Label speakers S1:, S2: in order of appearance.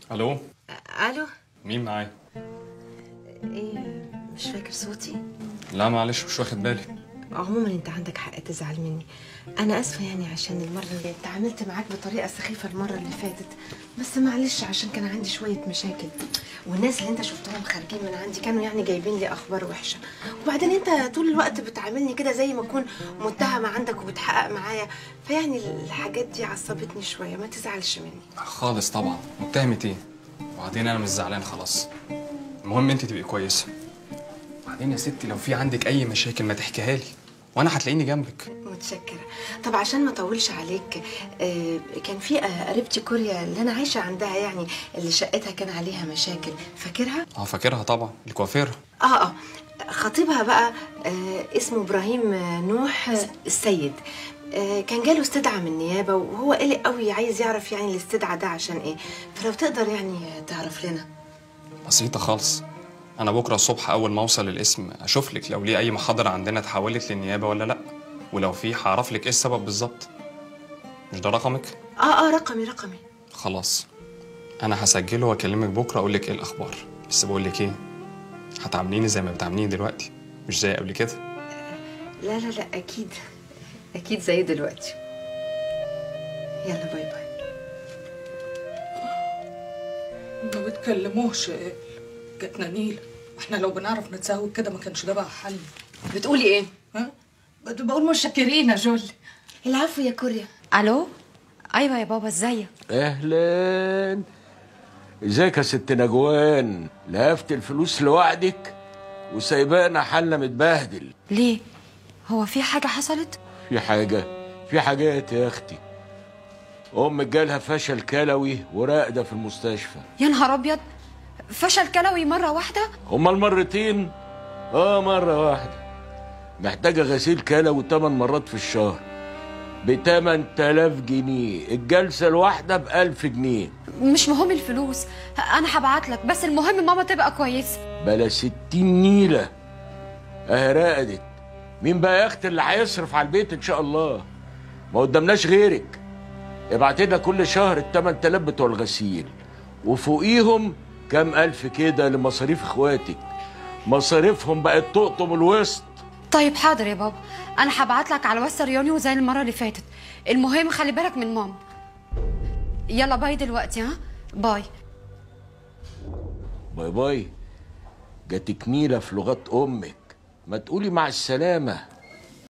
S1: الو.
S2: الو.
S1: مين معايا؟
S2: ايه، مش فاكر صوتي؟
S1: لا معلش مش واخد بالي.
S2: عموما انت عندك حق تزعل مني. انا اسفه يعني عشان المره اللي اتعاملت معاك بطريقه سخيفه المره اللي فاتت، بس معلش عشان كان عندي شويه مشاكل، والناس اللي انت شفتهم خارجين من عندي كانوا يعني جايبين لي اخبار وحشه، وبعدين انت طول الوقت بتعاملني كده زي ما اكون متهمه عندك وبتحقق معايا، فيعني الحاجات دي عصبتني شويه، ما تزعلش مني.
S1: خالص طبعا، متهمة ايه؟ وبعدين انا مش زعلان خلاص. المهم انت تبقي كويسه. بعدين يا ستي لو في عندك اي مشاكل ما تحكيها لي وانا هتلاقيني جنبك.
S2: متشكرة. طب عشان ما اطولش عليك، كان في قريبتي كوريا اللي انا عايشة عندها، يعني اللي شقتها كان عليها مشاكل، فاكرها؟
S1: فاكرها طبعا، الكوافيرة.
S2: خطيبها بقى اسمه ابراهيم نوح السيد. كان جاله استدعاء من النيابة وهو قلق قوي، عايز يعرف يعني الاستدعاء ده عشان ايه، فلو تقدر يعني تعرف لنا.
S1: بسيطة خالص. انا بكره الصبح اول ما اوصل القسم اشوف لك لو ليه اي محاضرة عندنا اتحولت للنيابة ولا لا، ولو في هعرف لك ايه السبب بالظبط. مش ده رقمك؟
S2: رقمي.
S1: خلاص، انا هسجله واكلمك بكره اقول لك ايه الاخبار. بس بقول لك ايه، هتعامليني زي ما بتعامليني دلوقتي، مش زي قبل كده.
S2: لا اكيد زي دلوقتي. يلا باي باي.
S3: ما بتكلموش. جاتنا نيلة، واحنا لو بنعرف نتساوي كده ما كانش ده بقى حل.
S2: بتقولي ايه؟
S3: ها؟ بقول متشكرين يا جولي.
S2: العفو يا كوريا.
S4: الو. ايوه يا بابا، ازيك؟
S5: اهلا. ازيك يا ست نجوان؟ لهفت الفلوس لوحدك وسايبانا حالنا متبهدل.
S4: ليه؟ هو في حاجه حصلت؟
S5: في حاجات يا اختي. امك جالها فشل كلوي وراقده في المستشفى.
S4: يا نهار ابيض، فشل كلوي مره واحده؟
S5: هما المرتين؟ مره واحده. محتاجه غسيل كلوي 8 مرات في الشهر ب 8000 جنيه، الجلسه الواحده ب 1000 جنيه.
S4: مش مهم الفلوس، انا هبعت لك، بس المهم ماما تبقى كويسه.
S5: بلا 60 نيله. رقدت. مين بقى يا اختي اللي هيصرف على البيت ان شاء الله؟ ما قدامناش غيرك. ابعت لنا كل شهر ال 8000 بتوع الغسيل، وفوقيهم كام الف كده لمصاريف اخواتك. مصاريفهم بقت تقطم الوسط.
S4: طيب حاضر يا بابا، انا هبعت لك على واتس ريونيو زي المره اللي فاتت. المهم خلي بالك من ماما. يلا باي دلوقتي. باي.
S5: باي باي. جاتك نيله في لغات امك، ما تقولي مع السلامه.